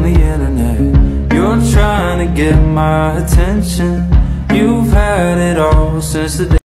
the internet. You're trying to get my attention. You've had it all since the day